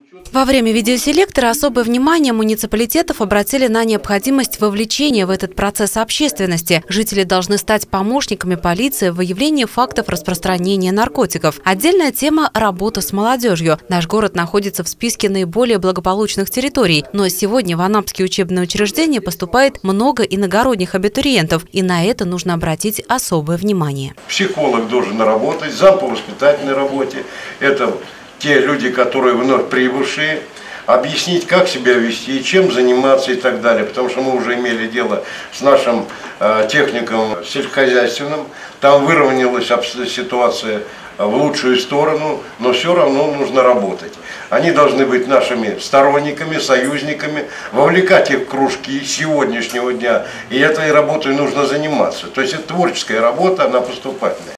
Во время видеоселектора особое внимание муниципалитетов обратили на необходимость вовлечения в этот процесс общественности. Жители должны стать помощниками полиции в выявлении фактов распространения наркотиков. Отдельная тема – работа с молодежью. Наш город находится в списке наиболее благополучных территорий, но сегодня в анапские учебные учреждения поступает много иногородних абитуриентов, и на это нужно обратить особое внимание. Психолог должен работать, зам по воспитательной работе. Это те люди, которые вновь прибывшие, объяснить, как себя вести, чем заниматься и так далее. Потому что мы уже имели дело с нашим техником сельскохозяйственным. Там выровнялась ситуация в лучшую сторону, но все равно нужно работать. Они должны быть нашими сторонниками, союзниками, вовлекать их в кружки с сегодняшнего дня. И этой работой нужно заниматься. То есть это творческая работа, она поступательная.